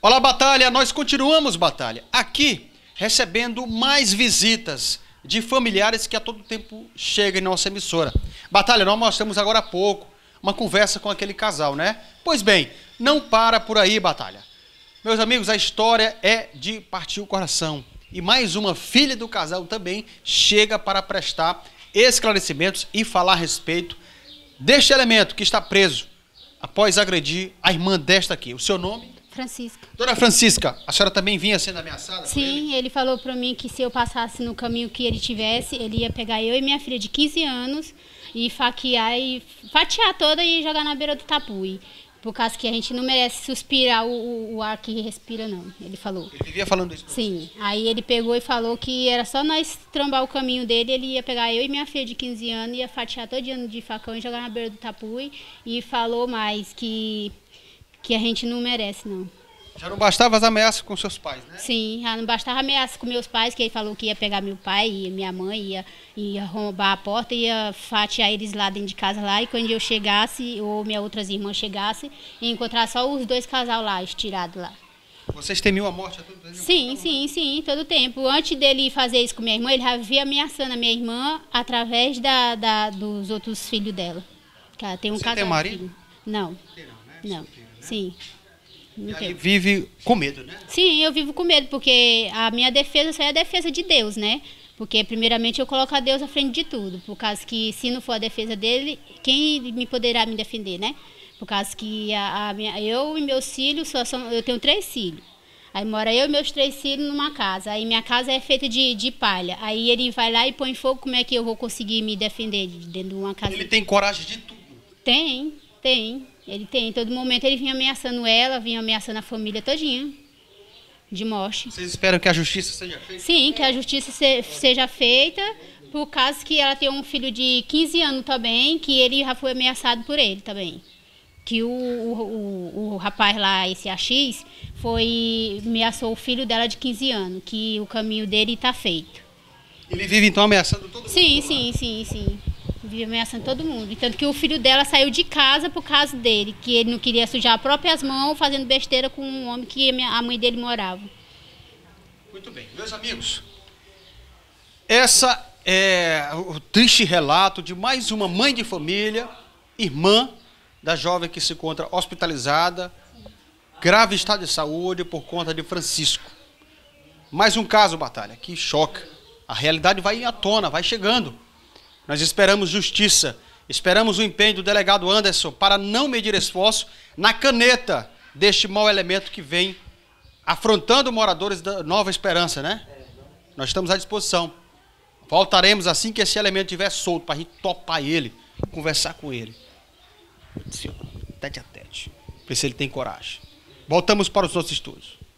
Olá, Batalha! Nós continuamos, Batalha, aqui recebendo mais visitas de familiares que a todo tempo chegam em nossa emissora. Batalha, nós mostramos agora há pouco uma conversa com aquele casal, né? Pois bem, não para por aí, Batalha. Meus amigos, a história é de partir o coração. E mais uma filha do casal também chega para prestar esclarecimentos e falar a respeito deste elemento que está preso após agredir a irmã desta aqui. O seu nome? Francisca. Dona Francisca, a senhora também vinha sendo ameaçada? Sim, ele falou para mim que se eu passasse no caminho que ele tivesse, ele ia pegar eu e minha filha de 15 anos e faquear e fatiar toda e jogar na beira do tapuí. Por causa que a gente não merece suspirar o ar que respira, não. Ele falou. Ele vivia falando isso? Sim. Aí ele pegou e falou que era só nós trombar o caminho dele, ele ia pegar eu e minha filha de 15 anos, ia fatiar todo dia de facão e jogar na beira do tapuí. E falou mais que a gente não merece, não. Já não bastava as ameaças com seus pais, né? Sim, já não bastava ameaça com meus pais, que ele falou que ia pegar meu pai e minha mãe, ia roubar a porta, ia fatiar eles lá dentro de casa lá, e quando eu chegasse, ou minhas outras irmãs chegassem, ia encontrar só os dois casal lá, estirados lá. Vocês temiam a morte a todo tempo? Sim, todo tempo. Antes dele fazer isso com minha irmã, ele já vivia ameaçando a minha irmã através dos outros filhos dela. Que ela tem um casal. Você tem marido? Não. Tem não, né? Não, sim. E aí vive com medo, né? Sim, eu vivo com medo, porque a minha defesa só é a defesa de Deus, né? Porque, primeiramente, eu coloco a Deus à frente de tudo. Por causa que, se não for a defesa dele, quem me poderá me defender, né? Por causa que eu e meus filhos, eu tenho 3 filhos. Aí mora eu e meus 3 filhos numa casa. Aí minha casa é feita de palha. Aí ele vai lá e põe fogo, como é que eu vou conseguir me defender dentro de uma casa? Ele tem coragem de tudo? Tem. Ele tem. Em todo momento ele vinha ameaçando ela, vinha ameaçando a família todinha de morte. Vocês esperam que a justiça seja feita? Sim, que a justiça seja feita, por causa que ela tem um filho de 15 anos também, que ele já foi ameaçado por ele também. Que o rapaz lá, esse AX, ameaçou o filho dela de 15 anos, que o caminho dele está feito. Ele vive então ameaçando todo mundo? Sim. Vive ameaçando todo mundo. Tanto que o filho dela saiu de casa por causa dele, que ele não queria sujar as próprias mãos fazendo besteira com um homem que a mãe dele morava. Muito bem. Meus amigos, essa é o triste relato de mais uma mãe de família, irmã da jovem que se encontra hospitalizada, grave estado de saúde por conta de Francisco. Mais um caso, Batalha, que choca. A realidade vai à tona, vai chegando. Nós esperamos justiça, esperamos o empenho do delegado Anderson para não medir esforço na caneta deste mau elemento que vem afrontando moradores da Nova Esperança, né? Nós estamos à disposição. Voltaremos assim que esse elemento estiver solto, para a gente topar ele, conversar com ele. Tete a tete. Ver se ele tem coragem. Voltamos para os nossos estudos.